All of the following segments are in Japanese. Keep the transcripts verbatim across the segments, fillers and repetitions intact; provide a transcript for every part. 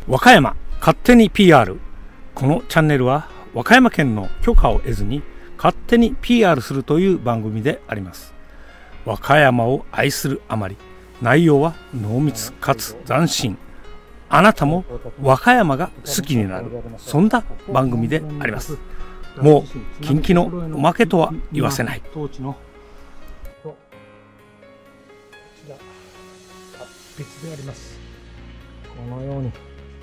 和歌山勝手に ピーアール。 このチャンネルは和歌山県の許可を得ずに勝手に ピーアール するという番組であります。和歌山を愛するあまり、内容は濃密かつ斬新。あなたも和歌山が好きになる、そんな番組であります。もう近畿のおまけとは言わせない。こちら達筆であります。このように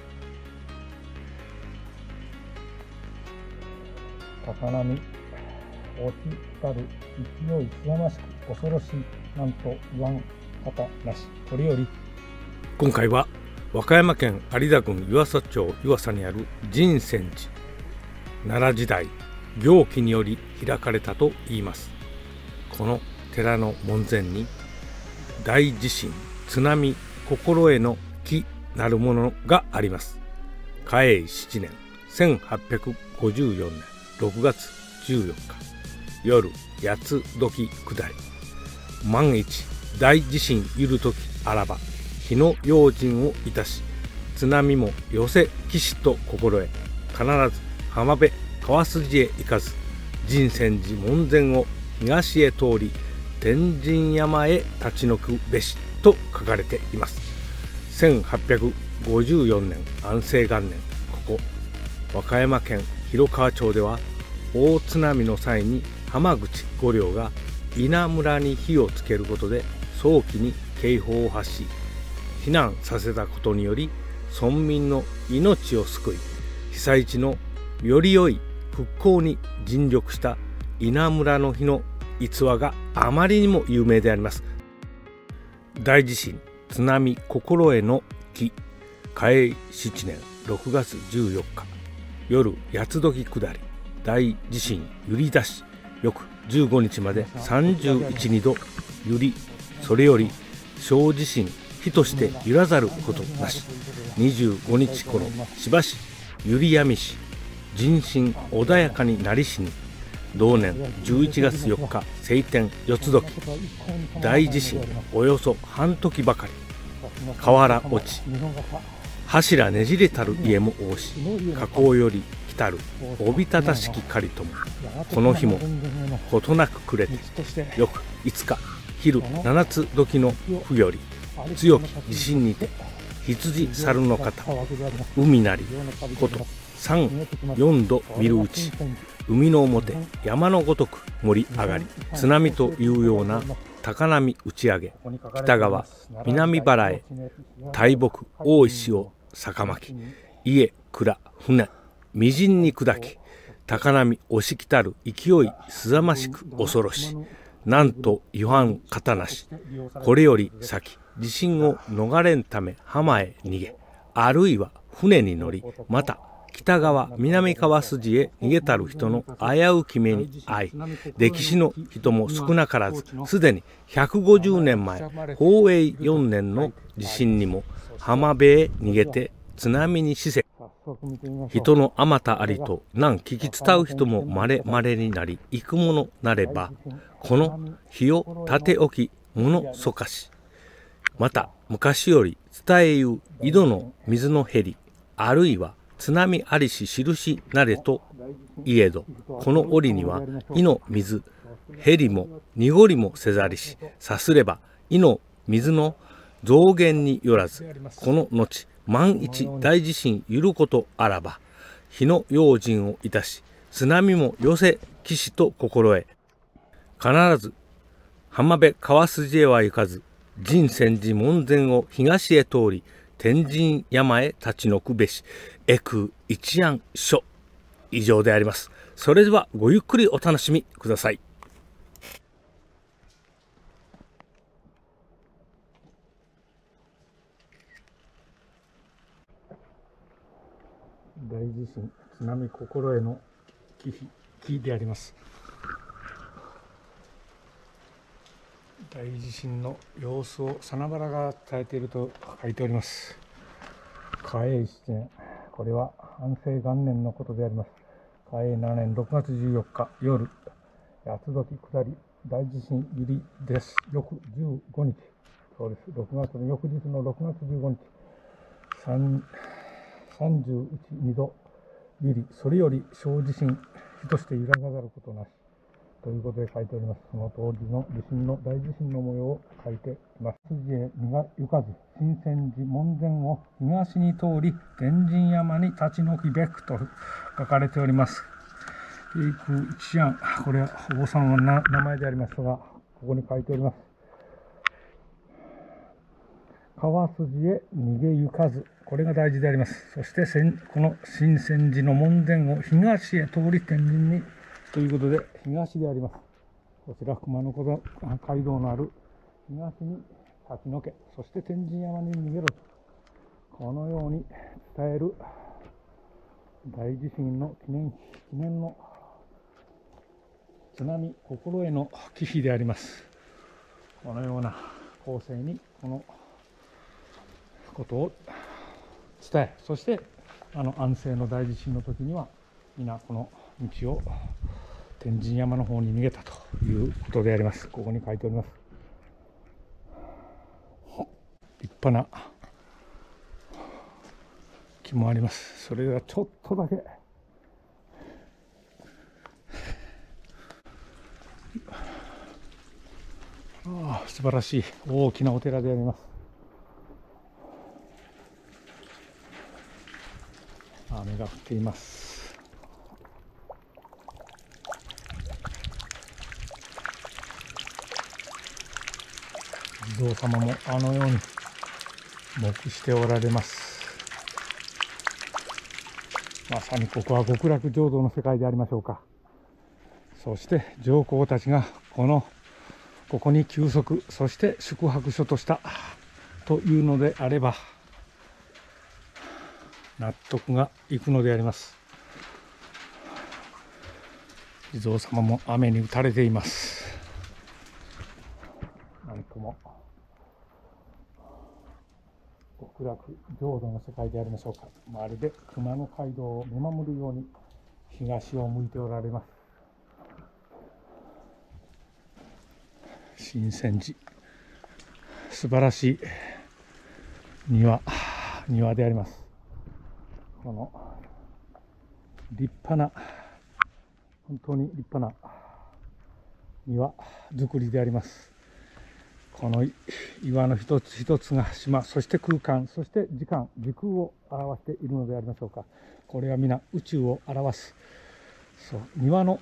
高波落ちたる勢いすさましく恐ろしい、なんと言わん方なし。これより今回は和歌山県有田郡湯浅町湯浅にある神泉寺、奈良時代行基により開かれたといいます。この寺の門前に大地震津波心得の木なるものがあります。嘉永しちねんせんはっぴゃくごじゅうよねんろくがつじゅうよっか、夜八つ時下り、万一大地震ゆるときあらば火の用心をいたし、津波も寄せ岸と心得、必ず浜辺川筋へ行かず、神泉寺門前を東へ通り天神山へ立ち退くべしと書かれています。せんはっぴゃくごじゅうよねん安政元年、ここ和歌山県広川町では大津波の際に浜口御陵が稲むらに火をつけることで早期に警報を発し、避難させたことにより村民の命を救い、被災地のより良い復興に尽力した稲むらの日の逸話があまりにも有名であります。大地震津波心得の木、嘉永しちねんろくがつじゅうよっか、夜八つ時下り、大地震揺り出し、翌じゅうごにちまでさんじゅういち、にど揺り、それより小地震火として揺らざることなし。にじゅうごにち頃しばし揺りやみし、人心穏やかになりしに、同年じゅういちがつよっか晴天四つ時、大地震およそ半時ばかり、瓦落ち柱ねじれたる家も多し、河口より来たるおびただしき狩りとも、この日もことなく暮れて、翌いつか昼七つ時のふより、強き地震にて羊猿の方、海なりこと三四度見るうち、海の表山のごとく盛り上がり、津波というような高波打ち上げ、北側南原へ大木大石を逆巻き、家蔵船みじんに砕き、高波押し来たる勢いすざましく恐ろし、なんと言わん方なし。これより先地震を逃れんため浜へ逃げ、あるいは船に乗り、また北側南川筋へ逃げたる人の危うき目に遭い、歴史の人も少なからず、すでにひゃくごじゅうねんまえ宝永よねんの地震にも浜辺へ逃げて津波に死せ、人のあまたありと難聞き伝う人もまれまれになり、行くものなればこの日を立て置き物そかし、また昔より伝えゆ井戸の水の減り、あるいは津波ありし印なれといえど、この折には井の水減りも濁りもせざりし、さすれば井の水の増減によらず、この後万一大地震ゆることあらば火の用心をいたし、津波も寄せ岸と心得、必ず浜辺川筋へは行かず、神泉寺門前を東へ通り天神山へ立ち退くべし。エク一案書。以上であります。それではごゆっくりお楽しみください。大地震津波心得の木であります。大地震の様子をさなばらが伝えていると書いております。嘉永しちねん、これは安政元年のことであります。嘉永しちねんろくがつじゅうよっか夜、八つ時下り、大地震揺りです。翌じゅうごにち、そうです、ろくがつの翌日のろくがつじゅうごにち、 さんじゅういち、にどゆり、それより小地震、火として揺らがざることなし。ということで書いております。その当時の地震の大地震の模様を書いています。筋へ身が行かず、新泉寺門前を東に通り、天神山に立ち退きべくと書かれております。永空一安、これはお坊さんの名前でありますが、ここに書いております。川筋へ逃げ行かず、これが大事であります。そしてこの新泉寺の門前を東へ通り天神にということで東であります。こちら熊野古街道のある東に立ち退け、そして天神山に逃げろと、このように伝える大地震の記念記念の津波心得の記碑であります。このような構成にこのことを伝え、そしてあの安政の大地震の時には皆この道を天神山の方に逃げたということであります。ここに書いております。立派な木もあります。それではちょっとだけああ、素晴らしい大きなお寺であります。雨が降っています。地蔵様もあのように黙しておられます。まさにここは極楽浄土の世界でありましょうか。そして上皇たちがこのここに休息、そして宿泊所としたというのであれば納得がいくのであります。地蔵様も雨に打たれています。なんとも極楽浄土の世界でありましょうか。まるで熊野街道を見守るように東を向いておられます。新泉寺、素晴らしい庭庭であります。この立派な本当に立派な庭作りであります。この岩の一つ一つが島、そして空間、そして時間、時空を表しているのでありましょうか。これは皆宇宙を表す、そう庭の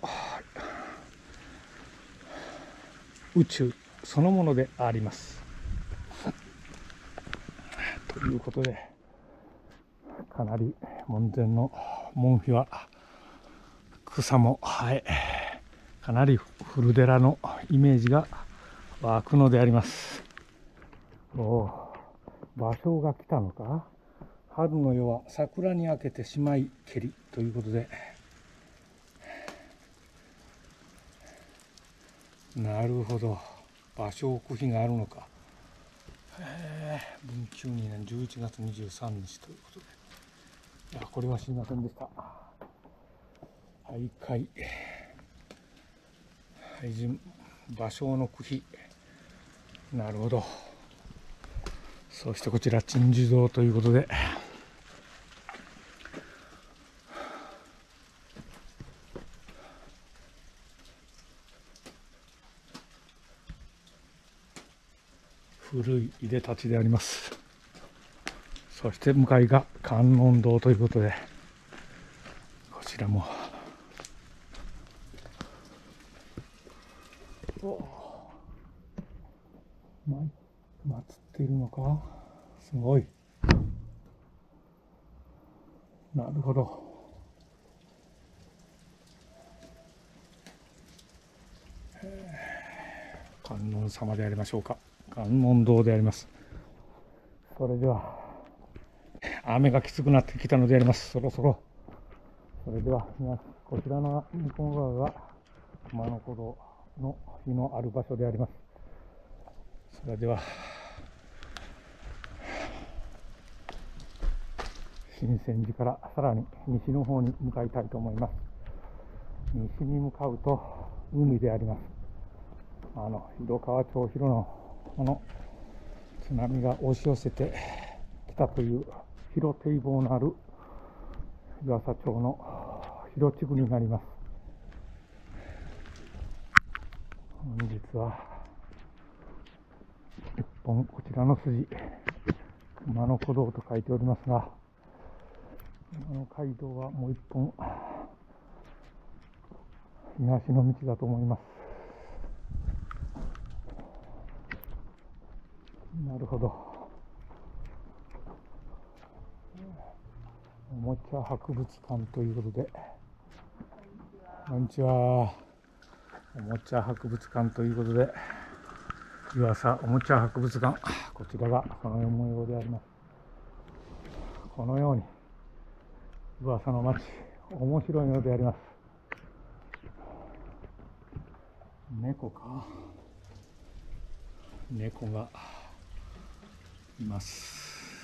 宇宙そのものであります。ということで、かなり門前の門扉は草も生え、かなり古寺のイメージが湧くのであります。お芭蕉が来たのか。春の夜は桜に明けてしまいけりということで、なるほど、芭蕉区碑があるのか。文久にねんじゅういちがつにじゅうさんにちということで、いやこれは知りませんでした。徘徊俳人芭蕉の区碑、なるほど。そしてこちら鎮守堂ということで、古いいでたちであります。そして向かいが観音堂ということで、こちらも祀っているのか。すごい。なるほど。観音様でありましょうか。観音堂であります。それでは雨がきつくなってきたのであります。そろそろそれではこちらの向こう側が熊野古道の日のある場所であります。それでは新泉寺からさらに西の方に向かいたいと思います。西に向かうと海であります。あの広川町広のこの津波が押し寄せてきたという広堤防のある湯浅町の広地区になります。本日は一本こちらの筋、熊野古道と書いておりますが、熊野街道はもう一本東の道だと思います。なるほど。おもちゃ博物館ということで、こんにちは。おもちゃ博物館ということで、湯浅おもちゃ博物館、こちらがその模様であります。このように湯浅の町、面白いのであります。猫か、猫がいます。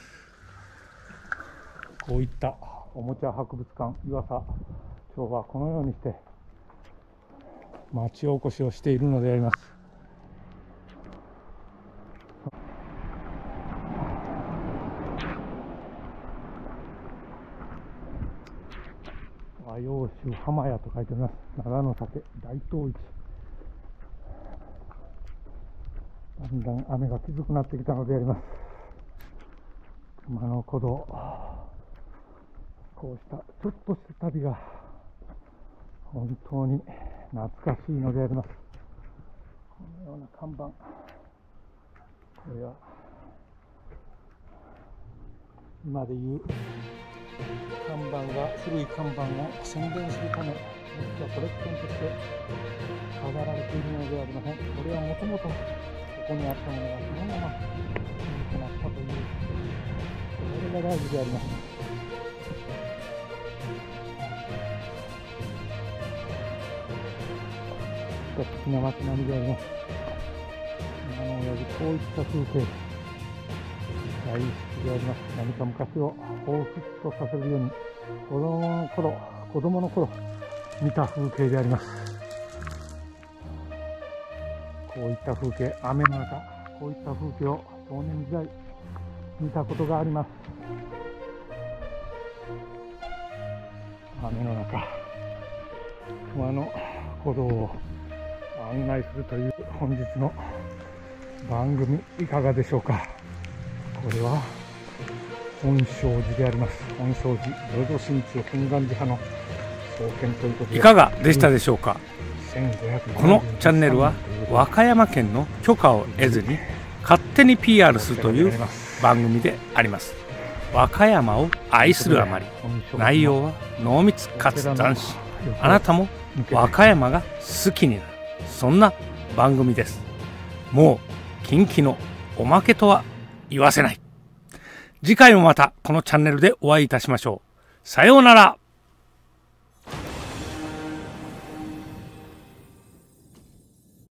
こういったおもちゃ博物館、湯浅町はこのようにして町おこしをしているのであります。和洋酒浜屋と書いております。長野酒大東市。だんだん雨がきつくなってきたのであります。熊野古道、こうしたちょっとした旅が本当に懐かしいのであります。このような看板、これは今でいう看板が、古い看板を宣伝するため、もしくはコレクションとして飾られているのではありません。これはもともとここにあったものがそのまま古くなったという、これが大事であります。素敵な街並みであります。今の親父、こういった風景大好きであります。何か昔を彷彿とさせるように、子供の頃、子供の頃見た風景であります。こういった風景、雨の中、こういった風景を少年時代見たことがあります。雨の中、熊野古道を案内するという本日の番組、いかがでしょうか。これは本證寺であります。本證寺、浄土真宗本願寺派の創建ということで、 いかがでしたでしょうか。このチャンネルは和歌山県の許可を得ずに勝手に ピーアール するという番組であります。和歌山を愛するあまり、内容は濃密かつ斬新。あなたも和歌山が好きになる、そんな番組です。もう近畿のおまけとは言わせない。次回もまたこのチャンネルでお会いいたしましょう。さようなら。